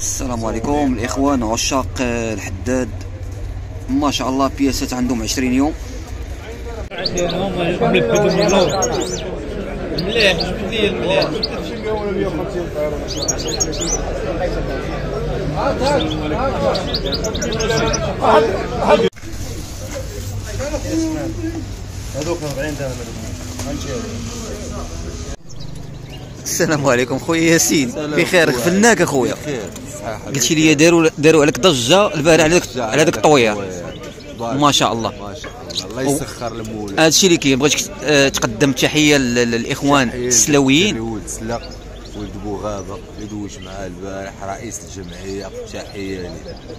السلام عليكم الاخوان عشاق الحداد. ما شاء الله بياسات عندهم 20 يوم. هذوك 40 درهم. السلام عليكم خويا ياسين، بخير؟ غفلناك اخويا. بخير صحيح. قلتي لي داروا عليك ضجه البارح على داك الطوير. ما شاء الله ما شاء الله، الله يسخر المولى. هذا الشيء اللي كاين. بغيتك تقدم تحيه للاخوان السلاويين. ولد سلق ولد بوغابه اللي دوش معاه البارح رئيس الجمعيه، تحيه ليه.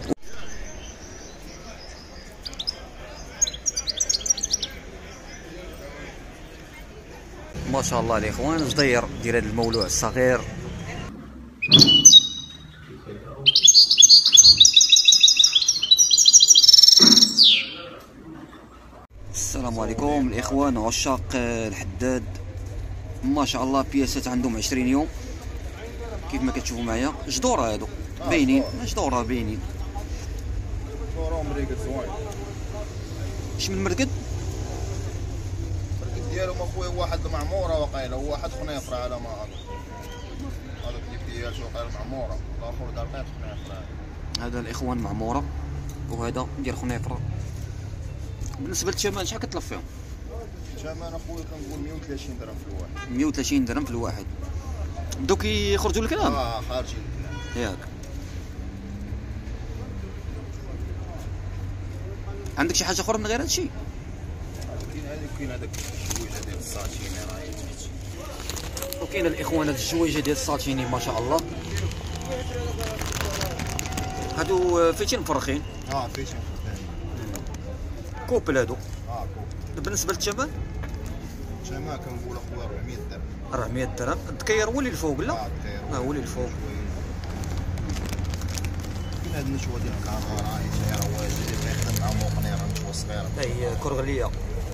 ما شاء الله الاخوان جدير ديال هذا المولوع الصغير. السلام عليكم الاخوان عشاق الحداد. ما شاء الله بياسات عندهم 20 يوم كيف ما كتشوفوا معايا. جدوره هادو باينين، جدوره باينين. جدوره مريقد زوين. اش من مرقد ديالهم اخويا واحد المعموره وقيله، وواحد خنيفره على ما اظن. هذاك اللي ديال شو قال معموره، الاخر دقيق خنيفره. هذا الاخوان معموره وهذا ديال خنيفره. بالنسبه للثمن شحال كتطلب فيهم؟ الثمن اخويا كنقول 130 درهم في الواحد. 130 درهم في الواحد. بداو كيخرجوا الكلام. خارجين الكلام ياك. عندك شي حاجه اخرى من غير هادشي؟ كاين هذاك الشويجه ديال الساتيني راه تحت. وكاين الاخوان هاد الجويجه ديال الساتيني ما شاء الله. هادو فيتين مفرخين. فيتين كوبل هادو. كوبل. بالنسبه للثمن؟ الثمن كنقول اخويا 400 درهم. 400 درهم. الدكير هو اللي الفوق لا؟ هو اللي الفوق. كاين هاد النشوه ديال الكاميرا هي رواج اللي كيخدم مع مقنير، نشوه صغيره. هي كرغليه.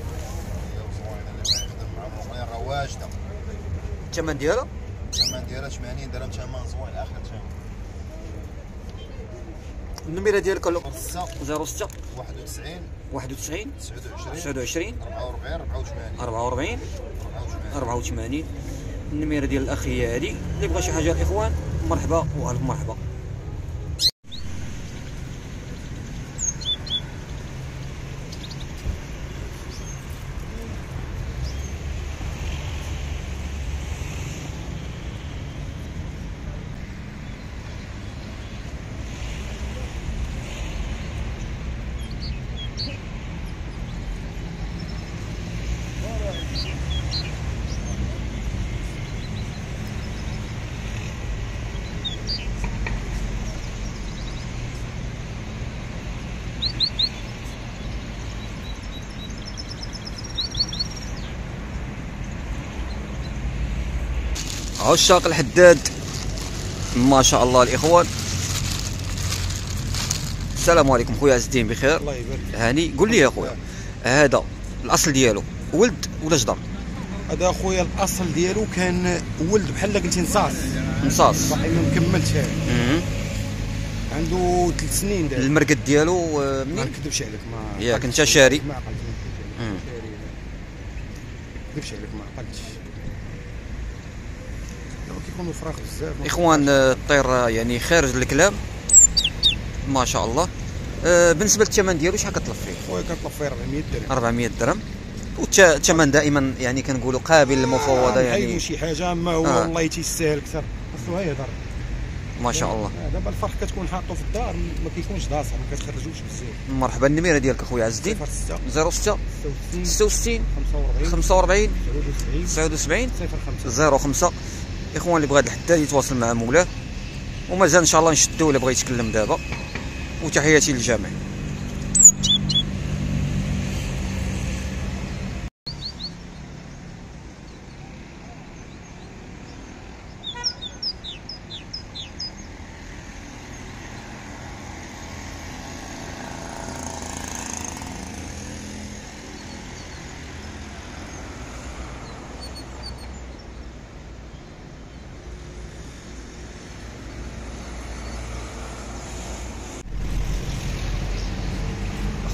واجده. الثمن ديالها؟ الثمن ديالها 80 درهم، ثمن زوين اخر ثمن. النميره ديالك 06 91 29 44 84 84. النميره ديال الاخ هي هذه. اللي بغى شي حاجه الاخوان مرحبا والف مرحبا. عشاق الحداد ما شاء الله الاخوان. السلام عليكم خويا عز الدين، بخير؟ الله يبارك. هاني قول لي يا خويا، هذا الاصل ديالو ولد ولا جدر؟ هذا اخويا الاصل ديالو كان ولد بحال قلتي نصاص باقي ما مكملش. عنده 3 سنين دابا. المرقد ديالو منين؟ ما نكذبش عليك، ما ياك انت شاري؟ ما عقلتش. ما نكذبش عليك، ما عقلتش. كيكونوا فراغ بزاف اخوان. الطير يعني خارج الكلام ما شاء الله. بالنسبه للثمن ديالو شحال كطلب فيه؟ خويا كنطلب فيه 400 درهم. 400 درهم. والثمن دائما يعني كنقولوا قابل للمفاوضه يعني. شي حاجه ما هو والله تيستاهل اكثر. خاصو يهضر ما شاء الله. دابا الفرق كتكون حاطو في الدار ما كيكونش داصع، ما كتخرجوش بزاف. مرحبا. النميره ديالك اخويا عز الدين 06 66 45 79 05. اخوان اللي بغى الحداد يتواصل مع مولاه، ومازال ان شاء الله نشدو الا بغى يتكلم دابا. وتحياتي للجميع.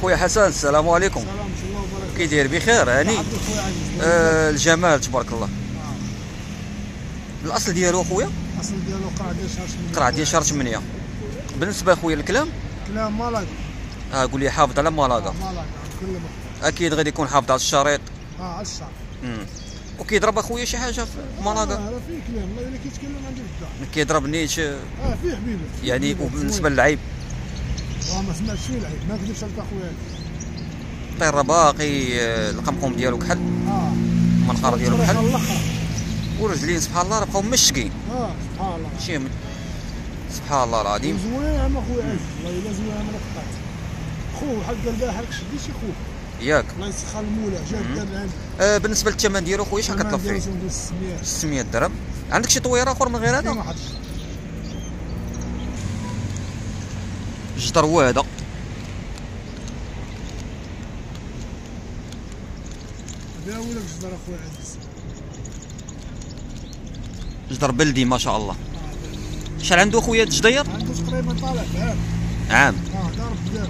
خويا حسن السلام عليكم. السلام ورحمة الله وبركاته. كي داير بخير هاني؟ الجمال تبارك الله. الاصل ديالو اخويا؟ الاصل ديالو قرعه ديال شهر 8. بالنسبه اخويا الكلام مالاكا. قول لي حافظ على مالاكا. مالاكا كلهم اكيد غادي يكون حافظ على الشريط. على الشعر. وكيضرب اخويا شي حاجه في مالاكا؟ راه فيه كلام، والله الا كيتكلم عندي في الدار. كيضرب نيت فيه حبيبي. يعني. وبالنسبه للعيب ما سمعتش فيه العيب، ما كذبش عليك اخويا. الطير باقي القمقم ديالو كحل. المنقار ديالو كحل. ورجلين سبحان الله راه بقاو مشكين. سبحان الله. شي سبحان الله العظيم. زوين اخويا، والله الا زوين ما قطعت. خوه حق البارح شدي شي خوه. ياك. الله يسخر المولى جا دار عندي. بالنسبه للثمن ديالو خويا شحال كطلب فيه؟ 600 درهم. عندك شي طوير اخر من غير هذا؟ ما حدش. جدر هو هذا. هذا هو لك جدر اخويا عزيز. جدر بلدي ما شاء الله. شحال عنده خويا الجدير؟ عنده تقريبا طالع عام. عام. دار بدار.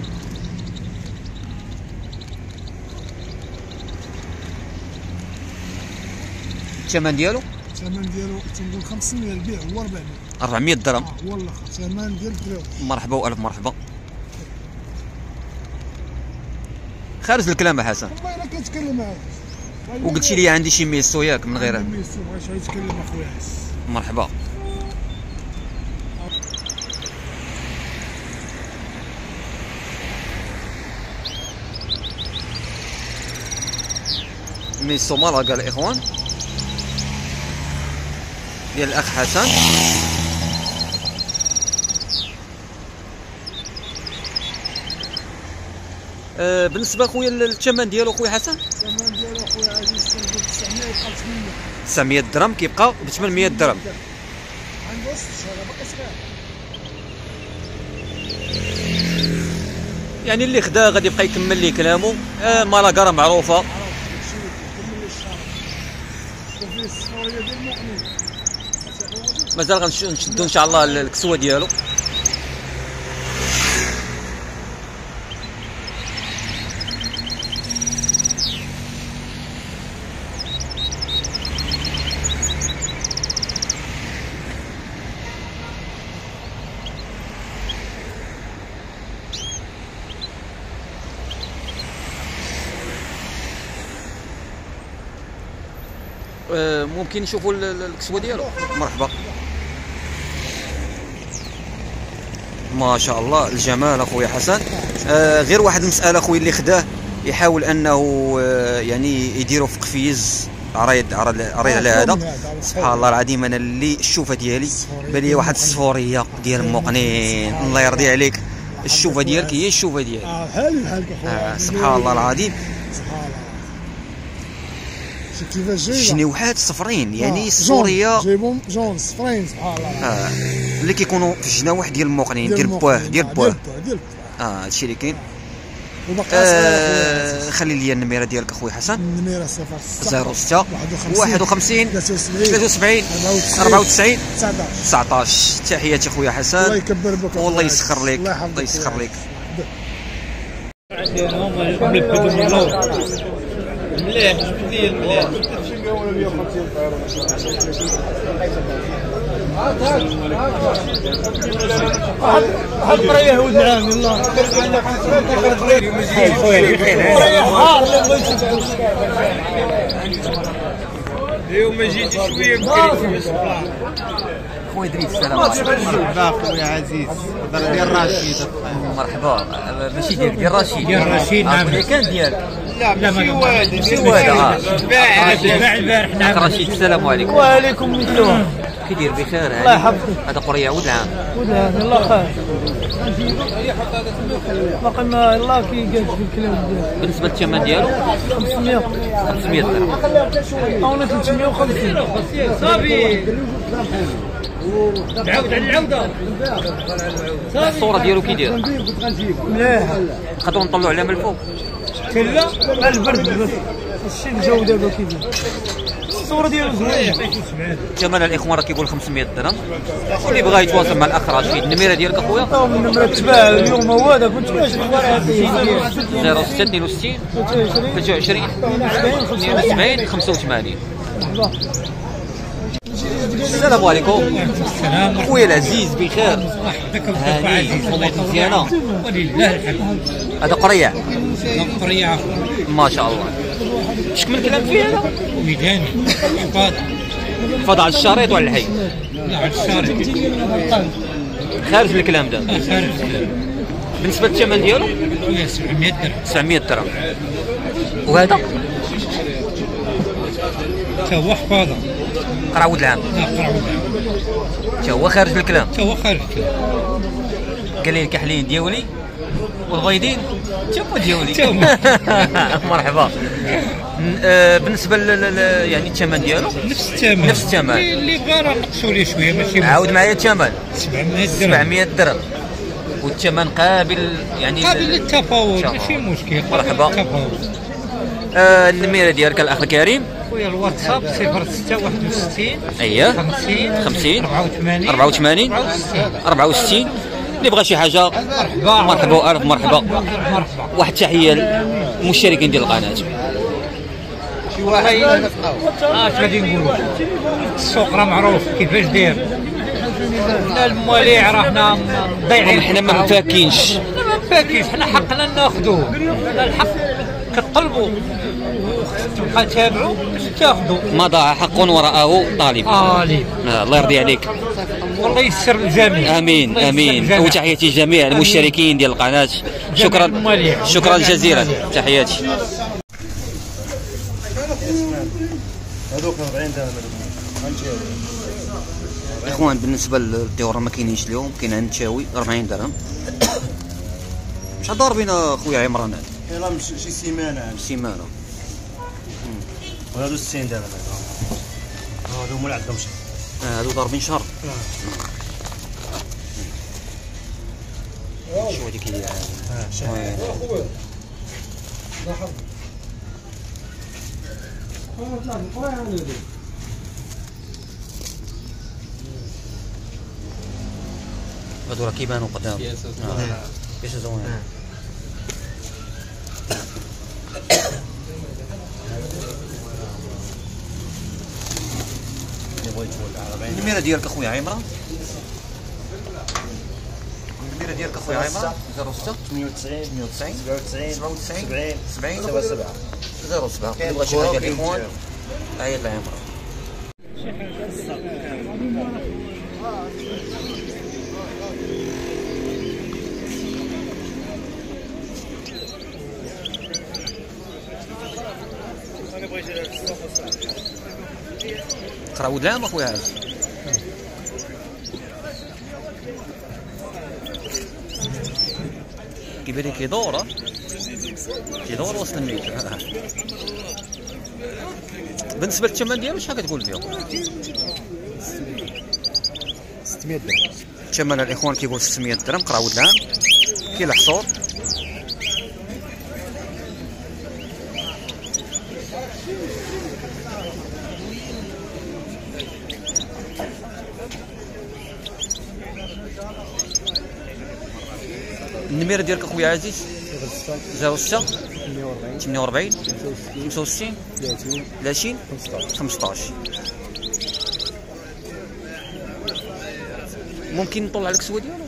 الثمن ديالو؟ الثمن ديالو تنقول 500 البيع هو 400. 400 درهم. والله ثمن ديال الدراوي. مرحبا والف مرحبا. خارج الكلام حسن. والله الا كنتكلم معاك. وقلتي لي عندي شي ميسو ياك من غير هذا. ميسو بغا يتكلم اخويا. مرحبا. ميسو مالاكا الاخوان ديال الاخ حسن. بالنسبه خويا للثمن ديالو خويا حسن؟ الثمن ديالو خويا عزيز تنقول 900 يبقى 800. 900 درهم كيبقى ب 800 درهم. عنده 6 شهور باقي صغير. يعني اللي خدا غادي يبقى يكمل لي كلامه. مالاكا راه معروفه. مازال غنشدو ان شاء الله الكسوه ديالو. ممكن نشوفوا الكسوه ديالو؟ مرحبا. ما شاء الله الجمال اخويا حسن. غير واحد المساله اخويا اللي خداه يحاول انه يعني يديروا في قفيز عريض على هذا. سبحان الله العظيم انا اللي الشوفه ديالي بان لي واحد الصفوريه ديال المقنين. الله يرضي عليك الشوفه ديالك هي الشوفه ديالي. بحالك اخويا. سبحان الله العظيم. سبحان الله. شتي كيفاش جايبه جنيوحات صفرين يعني الصوريه جايبهم جون صفرين سبحان الله. اللي كيكونوا في الجناوح ديال المقنين ديال البواه. هادشي اللي كاين. خلي لي النميره ديالك اخويا حسن. النميره 06 51 73 94 19. تحياتي خويا حسن. الله يكبر بك والله يسخر لك. الله يسخر لك. مليح مليح. هاد برا يهود نعم يلا. اليوم ما جيتش شويه بكري. خويا دريس السلام عليكم. مرحبا خويا عزيز. هضره ديال رشيد. مرحبا. ماشي ديال رشيد. ديال رشيد نعم. كان ديالك. لا ماشي وادي. ماشي وادي. باع البارح نعم. رشيد السلام عليكم. وعليكم السلام. كي داير بخير؟ الله يحفظك. هذا قريه ود العام. ود العام الله خير. باقي ما الله كي قال في الكلام ديالو. بالنسبه للثمن ديالو 500 درهم. انا 350 صافي. العود على العوده. الصوره ديالو كي داير؟ مليح. نقدروا نطلعوا عليها من الفوق؟ كلا مع البرد بس. الشيء الجو دابا كي داير. الصوره ديالو زوين. ثمن الاخوان راه كيقول 500 درهم. واللي بغى يتواصل مع الاخ رشيد، النميره ديالك اخويا؟ النمره تباع اليوم هو هذا كنت باش نبغي 06 62 23 72 85. السلام عليكم. السلام خويا العزيز بخير؟ هاني امورك مزيانه؟ ولله الحمد. هذا قريع قريعه ما شاء الله. شكون من الكلام فيه هذا؟ ميداني حفاظ. فضع على الشريط وعلى الحي؟ لا على الشارع خارج من الكلام ده. خارج. بالنسبه للثمن ديالو 700 درهم. 900 درهم. وهذا تا هو حفاظه. قراود العام. لا قرعه تا هو خارج من الكلام. تا هو خارج. قال لي الكحلين ديالي والبيضين تما ديالي. مرحبا. بالنسبه يعني الثمن ديالو نفس الثمن. نفس الثمن. اللي بغى راه نقصوا ليه شويه ماشي. عاود معايا الثمن. 700 درهم. 700 درهم. والثمن قابل يعني قابل للتفاوض ماشي مشكل. مرحبا. التفاوض. النميره ديالك الاخ الكريم؟ خويا الواتساب 06 61 اييه 50 84 84 64. اللي بغى شي حاجه مرحبا والف مرحبا. واحد التحيه للمشتركين ديال القناه. شي واحد اش غادي نقولوا؟ السوق راه معروف كيفاش داير. حنا المواليع راه حنا ضايعين. حنا ما مفاكينش. ما مفاكينش. حنا حقنا ناخذوه. حنا الحق كطلبوا تبقى تابعوا باش تاخذوا. ما ضاع حق وراءه طالب. الله يرضي عليك. والله يسر الجميع. امين امين. وتحياتي لجميع المشتركين ديال القناه. شكرا جزيلا. تحياتي. هذوك 40 درهم. اخوان بالنسبه للديور ما كاينينش اليوم. كاين عند تشاوي 40 درهم. شحال ضاربين اخويا عمران؟ يلاه شي سيمانه. سيمانه. وهادو 60 درهم. هادو هما اللي عندهم شهر. هادو ضاربين شهر. شو هذيك هي؟ خويا لاحظ هادو راه كيبانو قدام. كيش زوين. النميره ديالك اخويا عمران؟ النميره ديالك اخويا عمران؟ 06 98 92 97 70 77 07. اللي بغى شي حاجه الاخوان عيط لعمران. قراود العام اخويا عز. كيبان لي كيدور وسط الميت. بالنسبه للثمن ديالو شحال كتقول فيه؟ 600 درهم. الثمن الاخوان كيقول 600 درهم. قراود العام. كاين الحصور. النميره ديالك اخويا عزيز؟ 06 48 65 30 15. ممكن نطلع لك السوا ديالو؟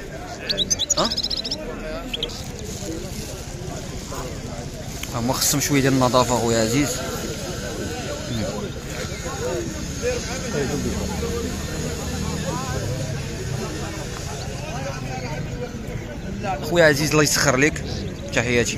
هما خصهم شويه ديال النظافه اخويا عزيز. خويا عزيز الله يسخر لك. تحياتي.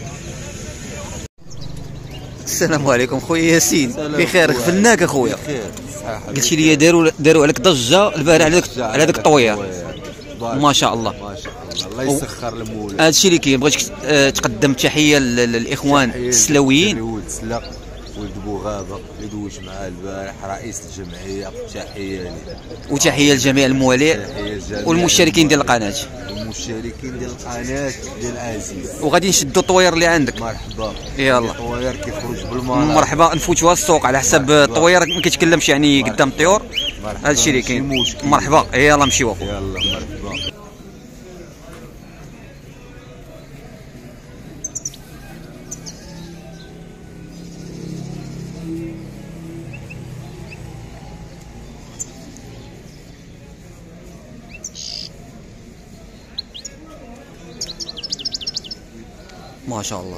السلام عليكم خويا ياسين. بخير؟ غفلناك اخويا. قلتي لي داروا عليك ضجه البارح على داك الطوير. ما شاء الله. ما شاء الله. الله يسخر المولى. هذا الشيء اللي كاين. بغيتك تقدم تحيه للاخوان السلاويين. ولد سلا ولد بوغابه اللي دوش معاه البارح رئيس الجمعيه. تحيه ليه وتحيه لجميع المواليع والمشتركين ديال القناه. المشتركين ديال القناه ديال عزيز، وغادي نشدوا الطوير اللي عندك. مرحبا. يلا الطوير كيخرج بالمال. مرحبا، نفوتوها السوق على حسب الطوير ما كيتكلمش يعني قدام الطيور. هذا الشيء اللي كاين. مرحبا، يلا نمشيو اخو. يلا مرحبا. ما شاء الله.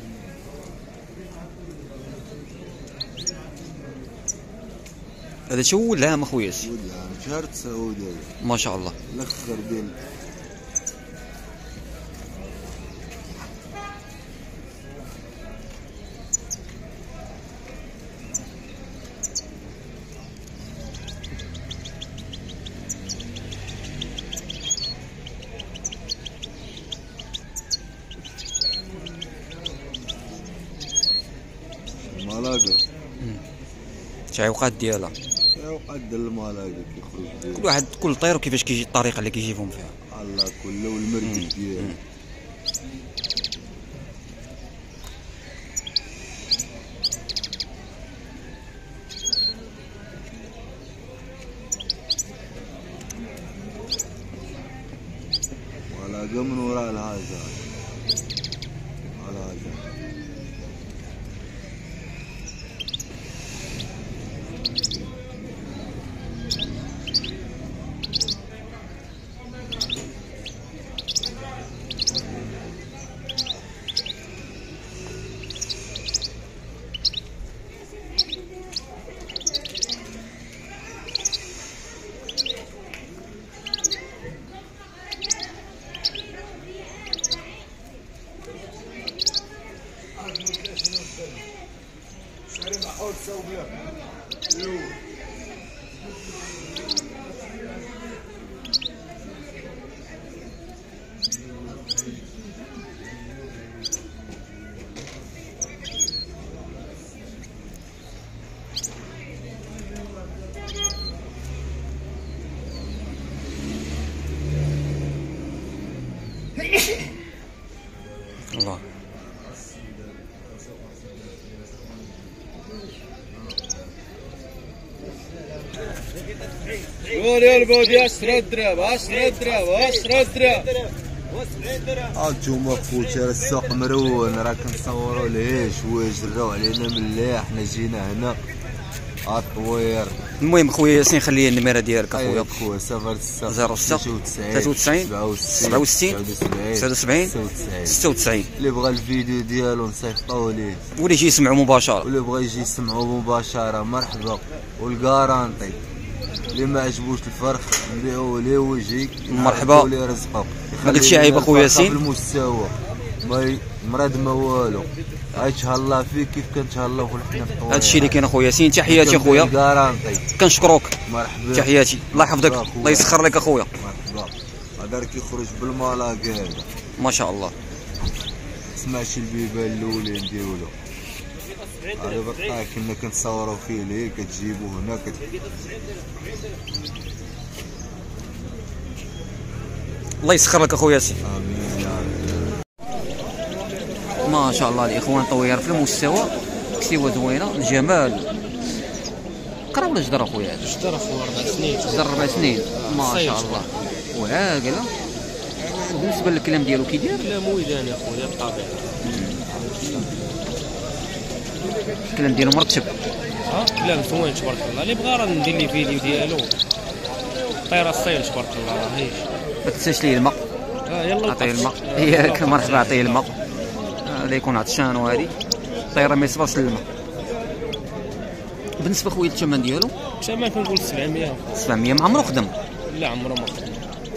هذا شو ولا ما خويا؟ شهر 9 ما شاء الله. الاخر ديال الملاقه. التعويقات ديالها. التعويقات ديال الملاقه كيخرج كل واحد كل طير وكيفاش كيجي الطريقه اللي كيجيبهم فيها. الله كله والمركب ديالو. ملاقه من وراء الهاجر. الله. قول يا البودي 10 درهم 10 درهم 10 درهم. هانتوما خوتي راه السوق مرون، راه كنصوروا ليه شويه جراو علينا مليح. حنا جينا هنا الطوير. المهم خويا ياسين خلي النمره ديالك اخويا. خويا 06 93 67 96. اللي بغى الفيديو ديالو نصيفطوه ليه، واللي يجي يسمعوا مباشره. واللي بغى يجي يسمعوا مباشره مرحبا. والكارانتي اللي ما عجبوش الفرخ نبيعوه ليه ويجي مرحبا. ولي رزقه. ما قلتش عيب اخويا ياسين. بالمستوى ما مراد ما والو. غيتهلا فيك كيف كنتهلاو في الحنا في الطويل. هادشي اللي كاين اخويا ياسين. تحياتي اخويا، كنشكروك. مرحبا. تحياتي، الله يحفظك، الله يسخر لك اخويا. مرحبا. هذا كيخرج بالملاقه هذا. ما شاء الله. سمعتي البيبان الاولين ديالو. هذا بقى كنا كنتصوروا فيه ليه كتجيبو هنا الله يسخر لك اخويا ياسين. امين يا رب. ما شاء الله الاخوان طوير في المستوى، كسيوه زوينه، الجمال. قرا ولا جدر اخويا؟ جدر اخويا 4 سنين. جدر 4 سنين ما شاء الله. وعاقله. وبالنسبه للكلام ديالو كي داير؟ كلام ويداني اخويا بالطبيعه. الكلام ديالو مرتب. كلام زوين تبارك الله. اللي بغى راه ندير ليه فيديو ديالو. طيره الصيل تبارك الله راه هي. ما تنساش ليه الماء. يلا عطيه الماء. ياك مرحبا، عطيه الماء. لا يكون عطشان وهادي الطياره ما يصبرش للماء. بالنسبه خويا الثمن ديالو؟ الثمن كنقول 700. 700. ما عمرو خدم؟ لا عمرو ما خدم.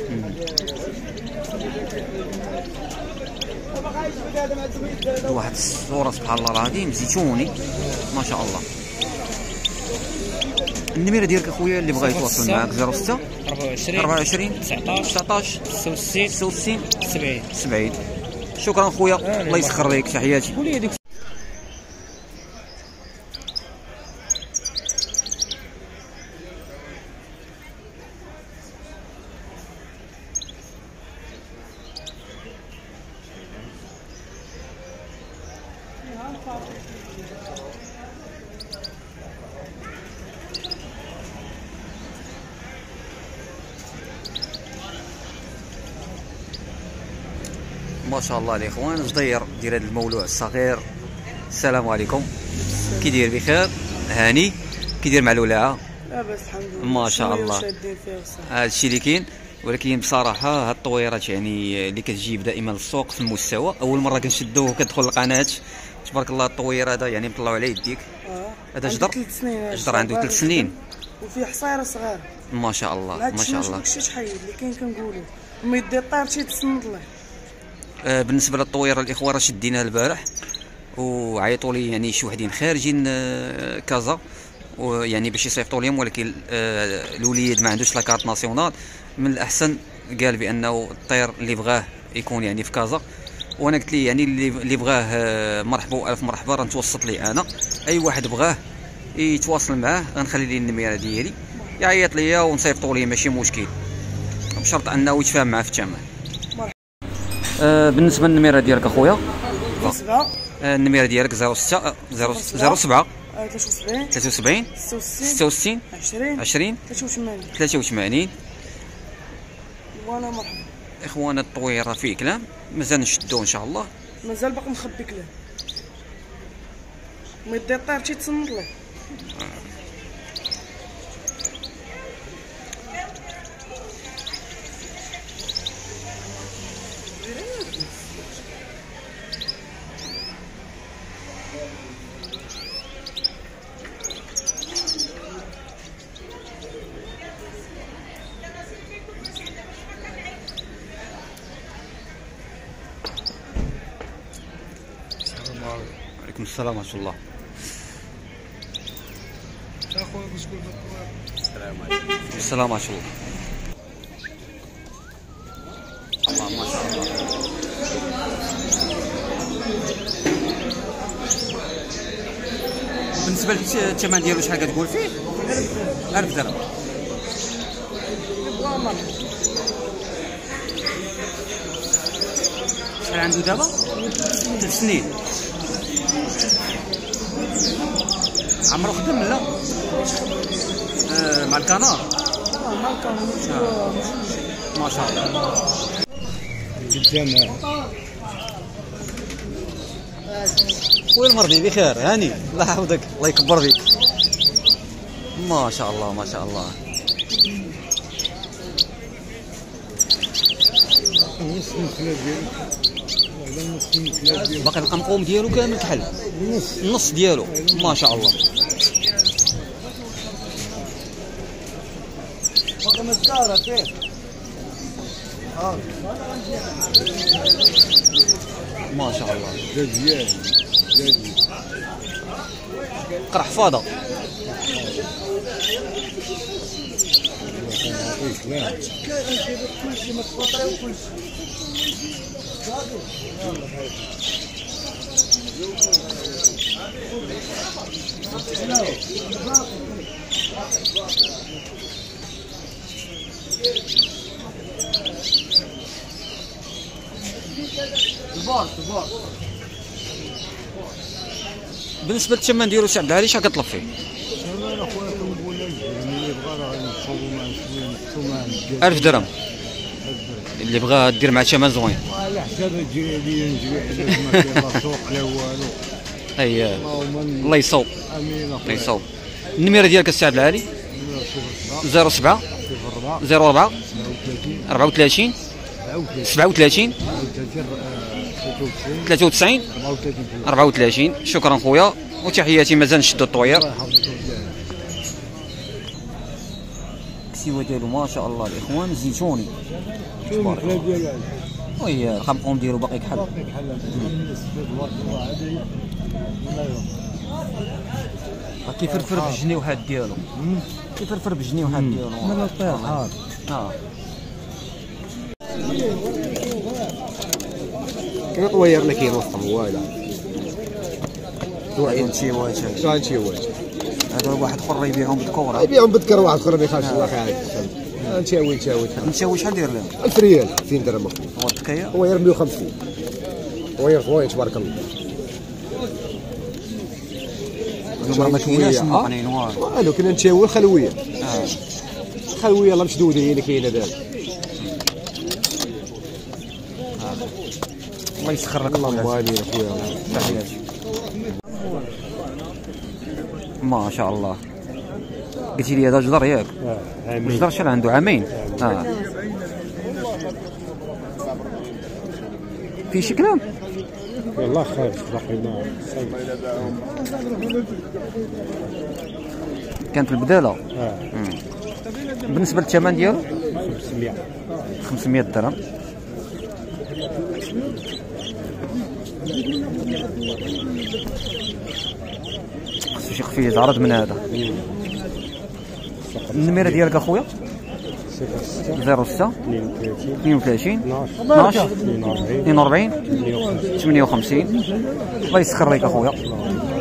واحد الصوره سبحان الله العظيم زيتوني ما شاء الله. النميره ديالك اخويا اللي بغى يتواصل معاك 06 24 19 66 70. شكرا خويا، الله يسخر لك. تحياتي. ما شاء الله الاخوان جدير ديال هذا المولوع الصغير. السلام عليكم، كي داير؟ بخير؟ هاني كي داير مع الولاعه؟ لاباس الحمد لله ما شاء الله. هذا الشيء اللي كاين. ولكن بصراحه هاد الطويرات يعني اللي كتجيب دائما للسوق في المستوى، اول مره كنشدوه وكتدخل القناه تبارك الله. الطوير هذا يعني مطلعوا على يديك. هذا جدر عنده 3 سنين وفيه حصيره صغيره. ما شاء الله ما شاء الله. داكشي شحال اللي كاين كنقولوا ما يدي الطير شي تسند له. بالنسبه للطويره الاخوان راه شديناها البارح وعيطوا لي يعني شي وحدين خارجين كازا ويعني باش يصيفطوا لهم، ولكن الوليد ما عندوش لاكارت ناسيونال. من الاحسن قال بانه الطير اللي بغاه يكون يعني في كازا، وانا قلت لي يعني اللي بغاه مرحبا والف مرحبا، راه نتوسط لي انا. اي واحد بغاه يتواصل معاه غنخلي ليه النميره ديالي يعيط ليا ونصيفطوا ليه ماشي مشكل، بشرط انه يتفاهم معاه في الثمن. بالنسبه للنميره ديالك اخويا، النميره ديالك 06 07 73 66 20 83. وانا مرحبا اخوانا. الطويره فيه كلام مازال نشدوه ان شاء الله، مازال باقي مخبي كلام. ما يدي الطير شي تسند له. وعليكم السلام ورحمه الله. السلام ورحمه الله. الله ما شاء الله. بالنسبه للثمن ديالو شحال كتقول فيه؟ 1000 درهم. شحال عنده دابا؟ 3 سنين. عمرو خدم لا؟ مع الكنار. مع الكنار. ما شاء الله. خويا المرضي بخير؟ هاني الله يحفظك الله يكبر فيك. ما شاء الله ما شاء الله. باقي القمقوم ديالو كامل كحل، النص ديالو ما شاء الله. باقي مزدارة كيف؟ ما شاء الله. قرع حفاضة. بالنسبه للثمن ديالو سي عبد العالي شحال كطلب فيه؟ 1000 درهم. اللي بغا دير مع ثمن زوين. على حساب الجري لي نجري ما كاين لا سوق لا والو. اييه الله يصوب. امين الله يصوب. النميره ديالك السي عبد العالي 07 04 34 37 93 34. شكرا خويا وتحياتي. مازال نشدو الطوير. السيوه ديالو ما شاء الله الاخوان زيتوني. وي القمقوم ديالو باقي كحل. كيفرفر بالجنيوحات ديالو. كيفرفر بالجنيوحات ديالو. من الطير كيف طوير لك ينصم والو. هذا واحد اخر يبيعهم بالكوره. يبيعهم بالذكر واحد اخر ما يخافش الله خير. نشاوي شحال داير لهم؟ 1000 ريال 200 درهم. هو التكيه طوير 150. طوير زوين تبارك الله. اليوم ما كايناش المقنين والو كنا نتشاوي الخلويه. الخلويه الله مشدوده هي اللي كاينه دابا. الله يسخر لك خويا. تحياتي. ما شاء الله. قلتي لي هذا جدر ياك؟ جدر شحال عنده؟ عامين. في شي كلام؟ والله خارج باقي ما كانت البداله. بالنسبه للثمن ديالو 500 درهم. خصو شي خفيه يتعرض من هذا. النميره ديالك اخويا 06 32 12 42 58. الله يسخر لك اخويا.